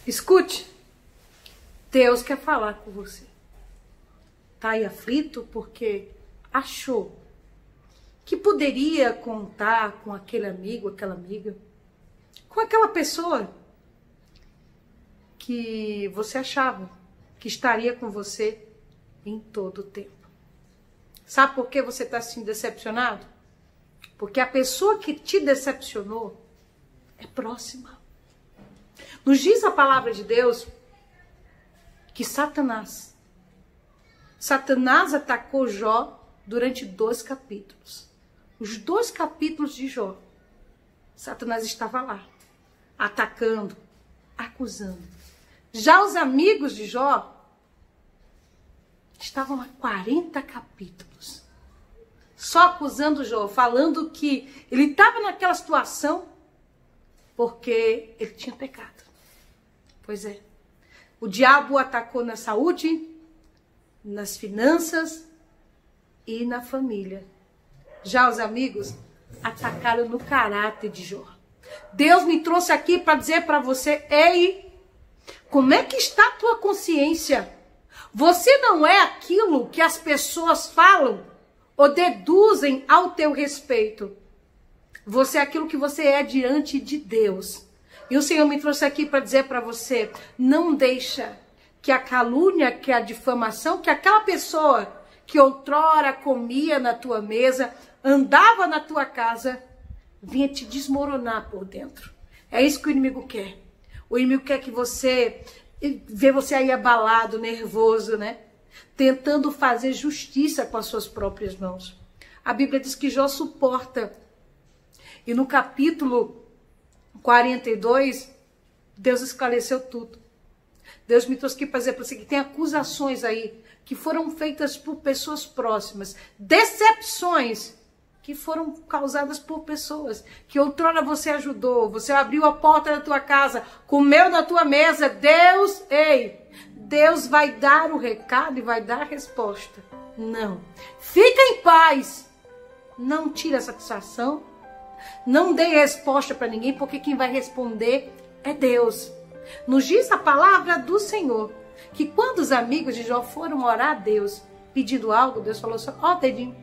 Escute, Deus quer falar com você. Tá aí aflito porque achou que poderia contar com aquele amigo, aquela amiga, com aquela pessoa que você achava que estaria com você em todo o tempo. Sabe por que você está assim decepcionado? Porque a pessoa que te decepcionou é próxima. Nos diz a palavra de Deus que Satanás atacou Jó durante 2 capítulos. Os 2 capítulos de Jó, Satanás estava lá, atacando, acusando. Já os amigos de Jó estavam há 40 capítulos, só acusando Jó, falando que ele estava naquela situação porque ele tinha pecado. Pois é, o diabo atacou na saúde, nas finanças e na família. Já os amigos atacaram no caráter de Jó. Deus me trouxe aqui para dizer para você, ei, como é que está a tua consciência? Você não é aquilo que as pessoas falam ou deduzem ao teu respeito. Você é aquilo que você é diante de Deus. E o Senhor me trouxe aqui para dizer para você, não deixa que a calúnia, que a difamação, que aquela pessoa que outrora comia na tua mesa, andava na tua casa, vinha te desmoronar por dentro. É isso que o inimigo quer. O inimigo quer que você vê você aí abalado, nervoso, né? Tentando fazer justiça com as suas próprias mãos. A Bíblia diz que Jó suporta. E no capítulo 42, Deus esclareceu tudo. Deus me trouxe aqui para dizer para você que tem acusações aí que foram feitas por pessoas próximas. Decepções que foram causadas por pessoas que outrora você ajudou. Você abriu a porta da tua casa, comeu na tua mesa. Deus vai dar o recado e vai dar a resposta. Não. Fica em paz. Não tire a satisfação. Não dê resposta para ninguém, porque quem vai responder é Deus. Nos diz a palavra do Senhor que quando os amigos de Jó foram orar a Deus, pedindo algo, Deus falou assim, dedinho,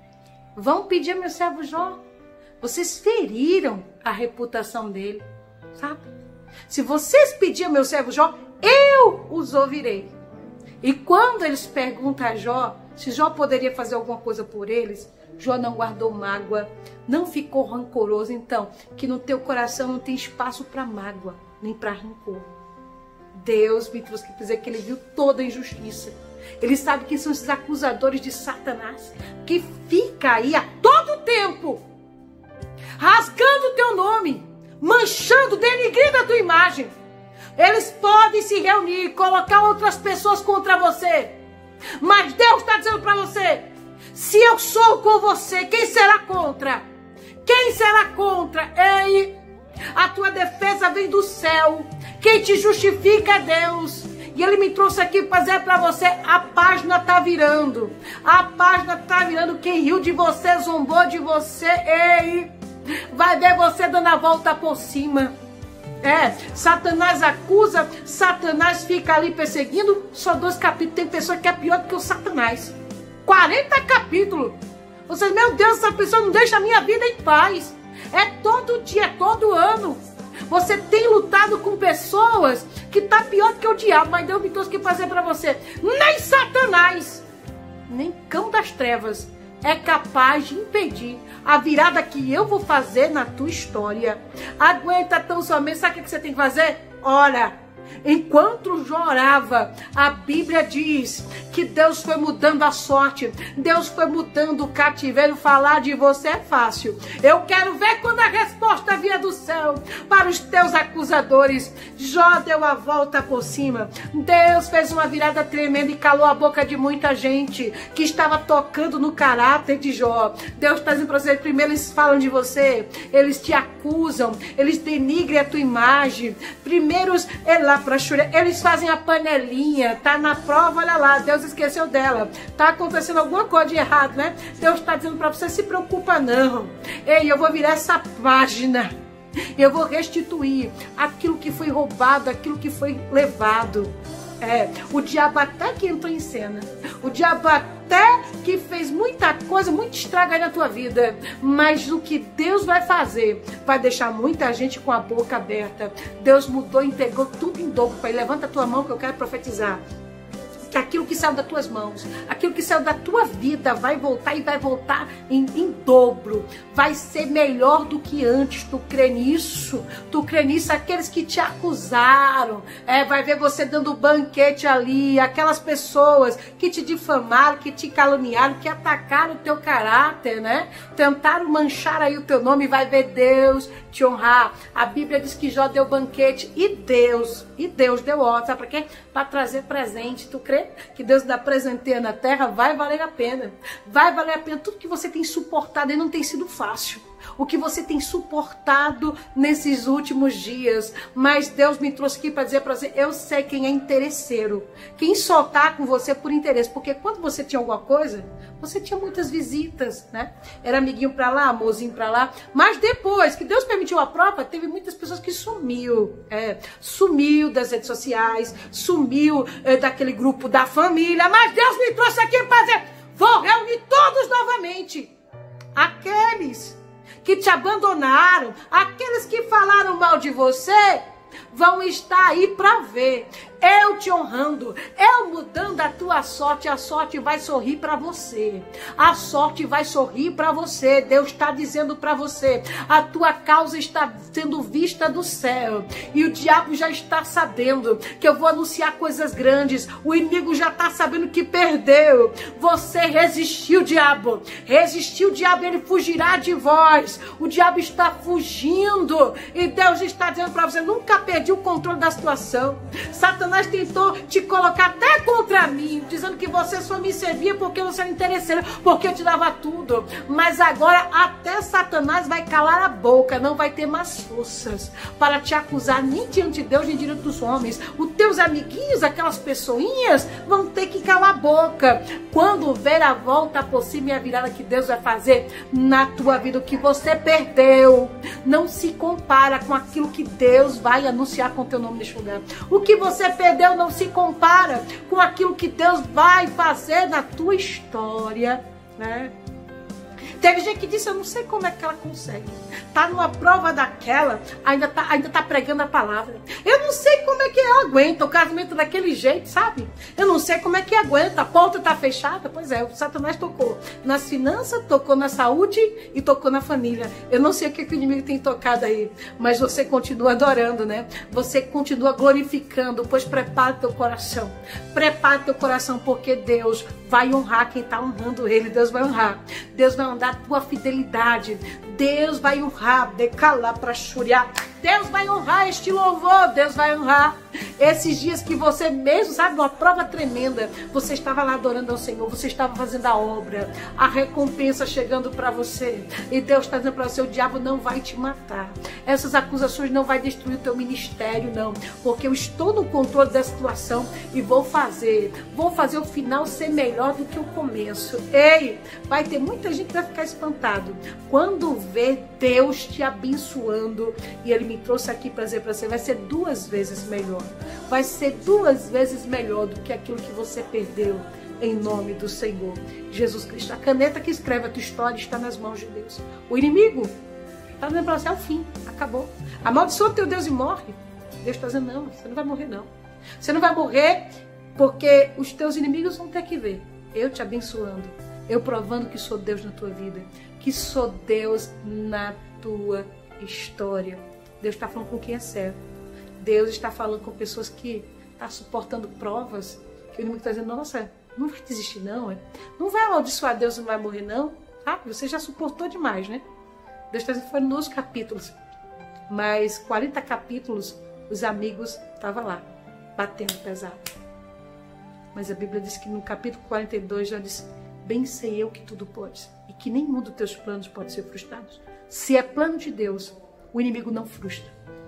vão pedir a meu servo Jó. Vocês feriram a reputação dele, sabe? Se vocês pedirem ao meu servo Jó, eu os ouvirei. E quando eles perguntam a Jó se Jó poderia fazer alguma coisa por eles, Jó não guardou mágoa, não ficou rancoroso. Então, que no teu coração não tem espaço para mágoa, nem para rancor. Deus me trouxe que dizer que ele viu toda a injustiça. Ele sabe quem são esses acusadores de Satanás, que fica aí a todo tempo, rasgando o teu nome, manchando, denigrindo a tua imagem. Eles podem se reunir, colocar outras pessoas contra você. Mas Deus está dizendo para você, se eu sou com você, quem será contra? Quem será contra? Ei, a tua defesa vem do céu. Quem te justifica é Deus. E ele me trouxe aqui para dizer para você, a página está virando. A página está virando. Quem riu de você, zombou de você, ei, vai ver você dando a volta por cima. Satanás acusa, Satanás fica ali perseguindo. Só 2 capítulos, tem pessoa que é pior do que o Satanás. 40 capítulos. Vocês, meu Deus, essa pessoa não deixa a minha vida em paz. É todo dia, é todo ano. Você tem lutado com pessoas que tá pior do que o diabo, mas Deus me trouxe que fazer para você. Nem Satanás, nem cão das trevas é capaz de impedir a virada que eu vou fazer na tua história. Aguenta tão somente, sabe o que você tem que fazer? Ora. Enquanto Jó orava, a Bíblia diz que Deus foi mudando a sorte, Deus foi mudando o cativeiro. Falar de você é fácil. Eu quero ver quando a resposta vier do céu para os teus acusadores. Jó deu a volta por cima. Deus fez uma virada tremenda e calou a boca de muita gente que estava tocando no caráter de Jó. Deus está dizendo para você, primeiro eles falam de você, eles te acusam, eles denigrem a tua imagem. Primeiro eles fazem a panelinha, tá na prova, olha lá, Deus esqueceu dela, tá acontecendo alguma coisa de errado, né? Deus está dizendo para você, se preocupa não, ei, eu vou virar essa página, Eu vou restituir aquilo que foi roubado, aquilo que foi levado. O diabo até que entrou em cena. O diabo até que fez muita coisa, muito estrago aí na tua vida. Mas o que Deus vai fazer vai deixar muita gente com a boca aberta. Deus mudou, entregou tudo em dobro. Pai, levanta a tua mão que eu quero profetizar. Que aquilo que saiu das tuas mãos, aquilo que saiu da tua vida vai voltar e vai voltar em dobro. Vai ser melhor do que antes. Tu crê nisso? Tu crê nisso? Aqueles que te acusaram, vai ver você dando banquete ali. Aquelas pessoas que te difamaram, que te caluniaram, que atacaram o teu caráter, né? Tentaram manchar aí o teu nome. Vai ver Deus te honrar. A Bíblia diz que Jó deu banquete e Deus deu ordem. Sabe para quê? Para trazer presente. Tu crê que Deus dá presenteia na terra? Vai valer a pena. Vai valer a pena. Tudo que você tem suportado e não tem sido fácil. O que você tem suportado nesses últimos dias. Mas Deus me trouxe aqui para dizer para você, eu sei quem é interesseiro. Quem só tá com você por interesse. Porque quando você tinha alguma coisa, você tinha muitas visitas, né? Era amiguinho para lá, amorzinho para lá. Mas depois que Deus permitiu a prova, teve muitas pessoas que sumiu. Sumiu das redes sociais, sumiu daquele grupo da família. Mas Deus me trouxe aqui para dizer, vou reunir todos novamente. Aqueles que te abandonaram, aqueles que falaram mal de você, vão estar aí para ver. Eu te honrando, eu mudando a tua sorte, a sorte vai sorrir para você. A sorte vai sorrir para você. Deus está dizendo para você, a tua causa está sendo vista do céu. E o diabo já está sabendo que eu vou anunciar coisas grandes. O inimigo já está sabendo que perdeu. Você resistiu, diabo. Resistiu, diabo, ele fugirá de vós. O diabo está fugindo. E Deus está dizendo para você, nunca perdi o controle da situação. Satanás tentou te colocar até contra mim, dizendo que você só me servia porque você era interesseiro, porque eu te dava tudo. Mas agora até Satanás vai calar a boca, não vai ter mais forças para te acusar nem diante de Deus, nem diante dos homens. Os teus amiguinhos, aquelas pessoinhas, vão ter que calar a boca. Quando ver a volta por cima e a virada que Deus vai fazer na tua vida, o que você perdeu, não se compara com aquilo que Deus vai anunciar com o teu nome neste lugar. O que você perdeu não se compara com aquilo que Deus vai fazer na tua história, né? Teve gente que disse, eu não sei como é que ela consegue. Tá numa prova daquela, ainda tá pregando a palavra. Eu não sei como é que ela aguenta o casamento daquele jeito, sabe? Eu não sei como é que aguenta. A porta tá fechada. Pois é, o Satanás tocou nas finanças, tocou na saúde e tocou na família. Eu não sei o que o inimigo tem tocado aí, mas você continua adorando, né? Você continua glorificando, pois prepara teu coração. Prepara teu coração, porque Deus vai honrar quem tá honrando ele. Deus vai honrar. Deus vai honrar a tua fidelidade. Deus vai honrar, decalar para churiar. Deus vai honrar este louvor. Deus vai honrar esses dias que você mesmo, sabe, uma prova tremenda. Você estava lá adorando ao Senhor, você estava fazendo a obra, a recompensa chegando para você. E Deus está dizendo para você, o diabo não vai te matar. Essas acusações não vai destruir o teu ministério, não. Porque eu estou no controle da situação e vou fazer o final ser melhor do que o começo. Ei, vai ter muita gente que vai ficar espantado quando vê Deus te abençoando. E Ele me trouxe aqui para dizer para você, vai ser 2 vezes melhor. Vai ser 2 vezes melhor do que aquilo que você perdeu, em nome do Senhor Jesus Cristo. A caneta que escreve a tua história está nas mãos de Deus. O inimigo está dizendo para você, é o fim, acabou. Amaldiçoa o teu Deus e morre. Deus está dizendo, não, você não vai morrer não. Você não vai morrer porque os teus inimigos vão ter que ver eu te abençoando, eu provando que sou Deus na tua vida, que sou Deus na tua história. Deus está falando com quem é servo. Deus está falando com pessoas que estão suportando provas, que o inimigo está dizendo, nossa, não vai desistir não, não vai amaldiçoar Deus, não vai morrer não, sabe? Você já suportou demais, né? Deus está dizendo, foi nos capítulos, mas 40 capítulos, os amigos estavam lá, batendo pesado. Mas a Bíblia diz que no capítulo 42 já diz, bem sei eu que tudo podes, e que nenhum dos teus planos pode ser frustrado. Se é plano de Deus, o inimigo não frustra.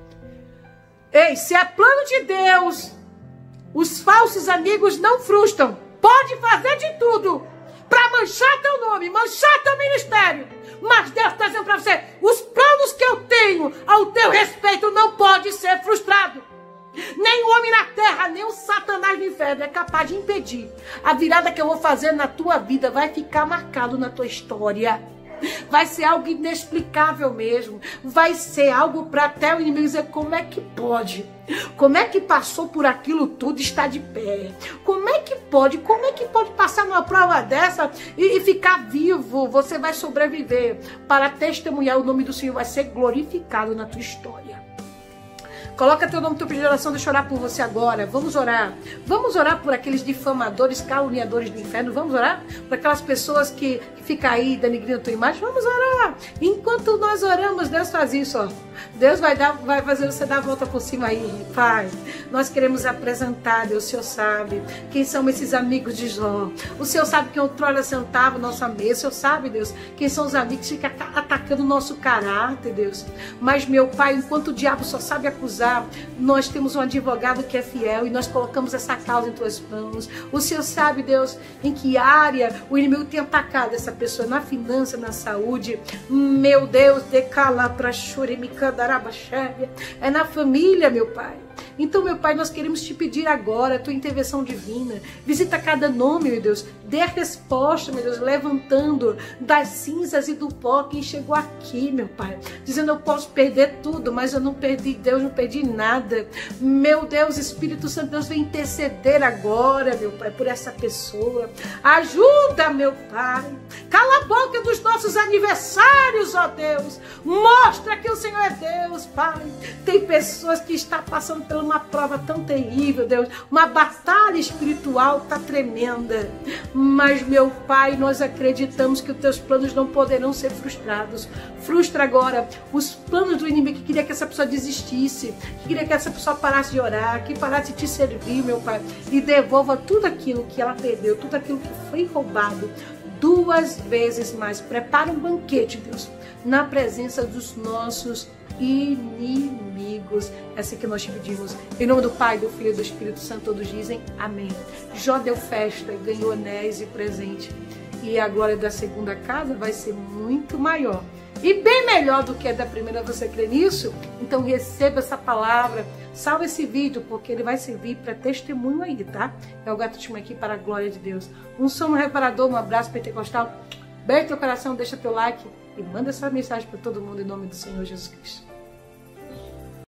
Ei, se é plano de Deus, os falsos amigos não frustram. Pode fazer de tudo para manchar teu nome, manchar teu ministério. Mas Deus está dizendo para você, os planos que eu tenho ao teu respeito não pode ser frustrado. Nem o homem na terra, nem o Satanás no inferno é capaz de impedir. A virada que eu vou fazer na tua vida vai ficar marcado na tua história. Vai ser algo inexplicável mesmo. Vai ser algo para até o inimigo dizer, como é que pode? Como é que passou por aquilo tudo e está de pé? Como é que pode? Como é que pode passar numa prova dessa e ficar vivo? Você vai sobreviver para testemunhar, o nome do Senhor vai ser glorificado na tua história. Coloca teu nome, teu pedido de oração, deixa eu orar por você agora. Vamos orar. Vamos orar por aqueles difamadores, caluniadores do inferno. Vamos orar por aquelas pessoas que ficam aí denegrindo a tua imagem. Vamos orar. Enquanto nós oramos, Deus faz isso, ó. Deus vai fazer você dar a volta por cima aí, Pai. Nós queremos apresentar, Deus, o Senhor sabe quem são esses amigos de Jó. O Senhor sabe quem outrora sentava na nossa mesa. O Senhor sabe, Deus, quem são os amigos que ficam atacando o nosso caráter, Deus. Mas, meu Pai, enquanto o diabo só sabe acusar, nós temos um advogado que é fiel e nós colocamos essa causa em tuas mãos. O Senhor sabe, Deus, em que área o inimigo tem atacado essa pessoa, na finança, na saúde. Meu Deus, é na família, meu Pai. Então, meu Pai, nós queremos te pedir agora a tua intervenção divina. Visita cada nome, meu Deus. Dê a resposta, meu Deus, levantando das cinzas e do pó quem chegou aqui, meu Pai. Dizendo, eu posso perder tudo, mas eu não perdi Deus, não perdi nada. Meu Deus, Espírito Santo, Deus vem interceder agora, meu Pai, por essa pessoa. Ajuda, meu Pai. Cala a boca dos nossos aniversários, ó Deus. Mostra que o Senhor é Deus, Pai. Tem pessoas que estão passando por uma prova tão terrível, Deus. Uma batalha espiritual tá tremenda. Mas, meu Pai, nós acreditamos que os teus planos não poderão ser frustrados. Frustra agora os planos do inimigo que queria que essa pessoa desistisse, que queria que essa pessoa parasse de orar, que parasse de te servir, meu Pai. E devolva tudo aquilo que ela perdeu, tudo aquilo que foi roubado, 2 vezes mais. Prepara um banquete, Deus, na presença dos nossos inimigos. É assim que nós te pedimos. Em nome do Pai, do Filho e do Espírito Santo, todos dizem amém. Jó deu festa e ganhou anéis e presente. E a glória da segunda casa vai ser muito maior. E bem melhor do que a da primeira. Você crê nisso? Então receba essa palavra. Salva esse vídeo, porque ele vai servir para testemunho aí, tá? É o gato aqui para a glória de Deus. Um sono reparador, um abraço pentecostal. Beijo teu coração, deixa teu like e manda essa mensagem para todo mundo em nome do Senhor Jesus Cristo.